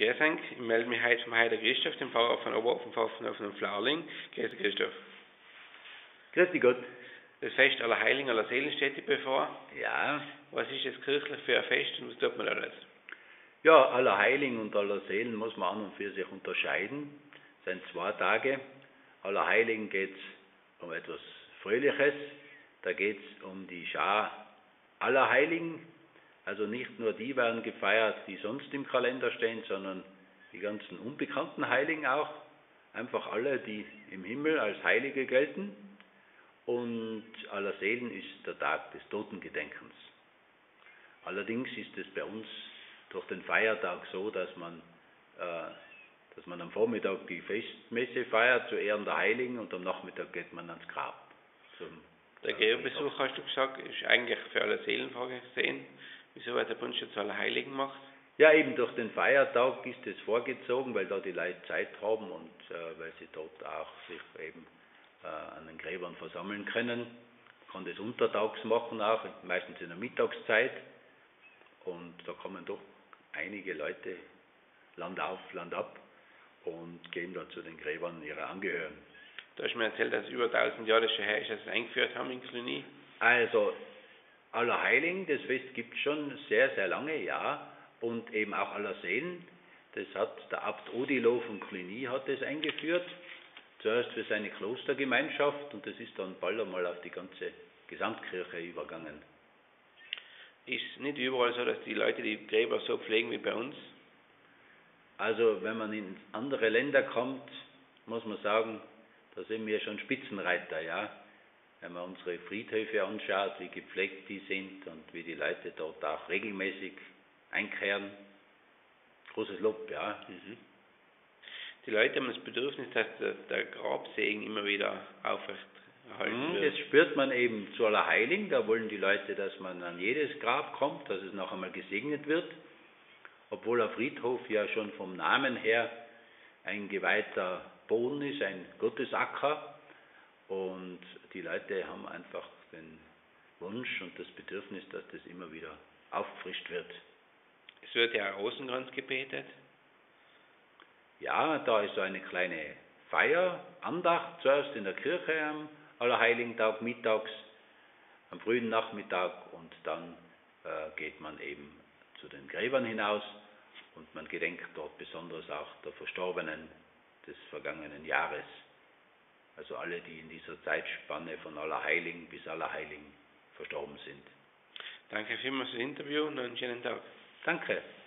Grüß euch, ich melde mich heute vom Heider Christoph, dem Pfarrer von Oberhofen und Flauling. Grüß dich, Christoph. Grüß dich Gott. Das Fest aller Heiligen, aller Seelen steht dir bevor. Ja. Was ist das kirchlich für ein Fest und was tut man da alles? Ja, aller Heiligen und aller Seelen muss man an und für sich unterscheiden. Es sind 2 Tage. Aller Heiligen geht es um etwas Fröhliches. Da geht es um die Schar aller Heiligen. Also nicht nur die werden gefeiert, die sonst im Kalender stehen, sondern die ganzen unbekannten Heiligen auch. Einfach alle, die im Himmel als Heilige gelten. Und aller Seelen ist der Tag des Totengedenkens. Allerdings ist es bei uns durch den Feiertag so, dass man am Vormittag die Festmesse feiert zu Ehren der Heiligen und am Nachmittag geht man ans Grab. Der Gräberbesuch, hast du gesagt, ist eigentlich für alle Seelen vorgesehen. Wieso wird der Bund schon zu aller Heiligen gemacht? Ja, eben durch den Feiertag ist es vorgezogen, weil da die Leute Zeit haben und weil sie dort auch sich eben an den Gräbern versammeln können. Man kann das untertags machen auch, meistens in der Mittagszeit. Und da kommen doch einige Leute Land auf, Land ab und gehen da zu den Gräbern ihrer Angehörigen. Du hast mir erzählt, dass es über 1000 Jahre schon her ist, dass sie es eingeführt haben in Cluny. Also Allerheiligen, das Fest gibt es schon sehr, sehr lange, ja. Und eben auch aller Seelen. Das hat der Abt Odilo von Cluny hat das eingeführt. Zuerst für seine Klostergemeinschaft und das ist dann bald einmal auf die ganze Gesamtkirche übergangen. Ist nicht überall so, dass die Leute die Gräber so pflegen wie bei uns? Also wenn man in andere Länder kommt, muss man sagen, da sind wir schon Spitzenreiter, ja. Wenn man unsere Friedhöfe anschaut, wie gepflegt die sind und wie die Leute dort auch regelmäßig einkehren. Großes Lob, ja. Die Leute haben das Bedürfnis, dass der Grabsegen immer wieder aufrechterhalten wird. Das spürt man eben zu Allerheiligen. Da wollen die Leute, dass man an jedes Grab kommt, dass es noch einmal gesegnet wird. Obwohl ein Friedhof ja schon vom Namen her ein geweihter Boden ist, ein Gottesacker. Und die Leute haben einfach den Wunsch und das Bedürfnis, dass das immer wieder aufgefrischt wird. Es wird ja Rosenkranz gebetet. Ja, da ist so eine kleine Feier, Andacht, zuerst in der Kirche am Allerheiligen-Tag mittags, am frühen Nachmittag und dann geht man eben zu den Gräbern hinaus und man gedenkt dort besonders auch der Verstorbenen des vergangenen Jahres. Also alle, die in dieser Zeitspanne von Allerheiligen bis Allerheiligen verstorben sind. Danke vielmals für das Interview und einen schönen Tag. Danke.